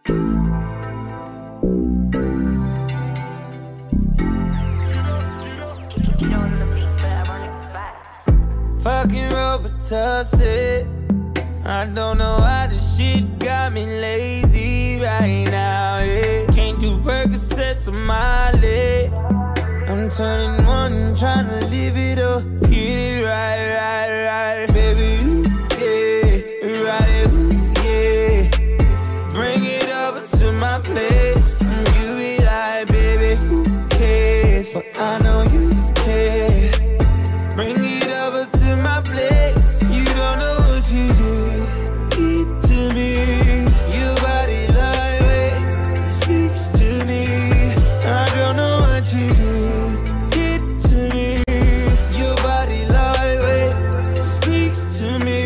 Fuckin Robitussin. I don't know why this shit got me lazy right now, yeah. Can't do Percocets on my leg. I'm turning one, trying to live it up. Get it right, baby, ooh, yeah. Ride it, ooh, yeah. Bring it over to my place. You be like, baby, who cares? But I know you care. Bring it over to my plate. You don't know what you did to me. Your body lightweight speaks to me. I don't know what you did to me. Your body lightweight speaks to me.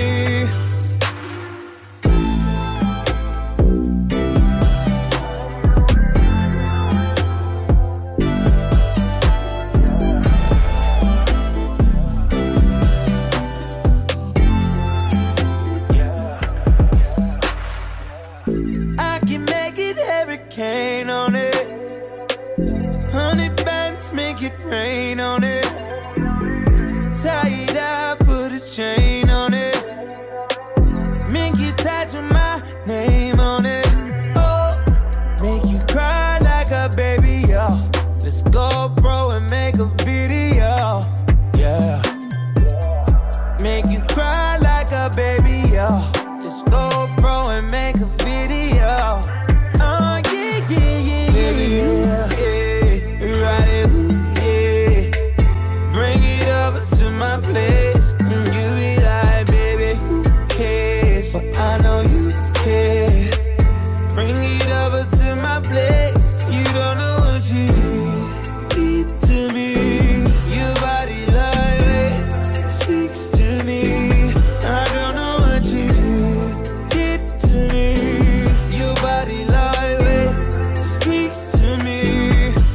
I can make it hurricane on it. Hunnid bands make it rain on it. Tie it up, put a chain on it. Make you tattoo my name on it. Oh, make you cry like a baby, yo. Let's go, bro, and make a video, yeah. Make you cry like a baby, yo. Let's go, bro, and make a video. Oh, yeah, baby, yeah. Ride it, ooh, yeah. Bring it over to my place. You be like, baby, who cares? But I know you care. Bring it over to my place. You don't know what you did to me. Your body lightweight speaks to me. I don't know what you did to me. Your body lightweight speaks to me.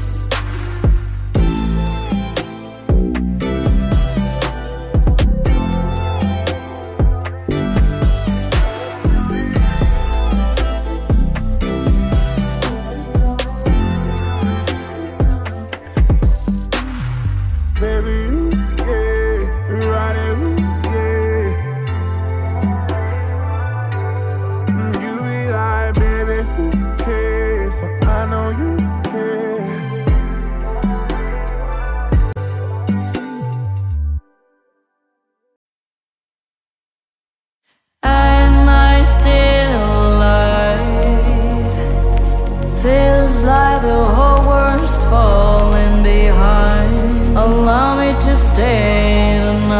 Baby, yeah, ride it, yeah. You be like, baby, who cares? So I know you care. Am I still alive? Feels like the whole world's falling behind. Allow me to stay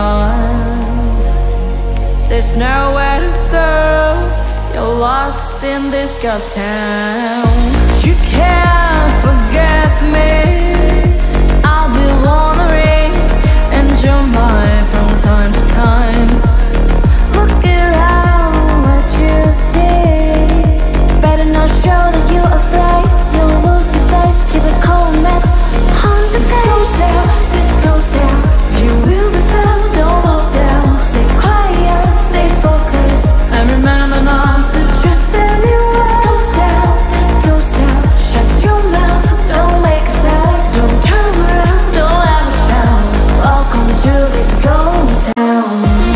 tonight. There's nowhere to go. You're lost in this ghost town. You can't forget me. I'll be wandering and your mind from time to time. Look around, what you see. Better not show that you're afraid. You'll lose your face, keep a cold mess on your face. This goes down, you will be found. Don't walk down, stay quiet, stay focused, and remember not to trust anyone. This goes down, shut your mouth, don't make a sound. Don't turn around, don't ever shout. Welcome to this ghost town.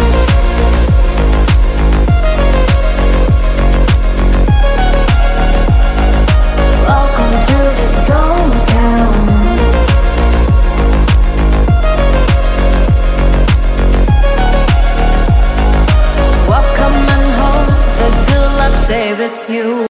Welcome to this ghost town. Welcome and hope the good luck stay with you.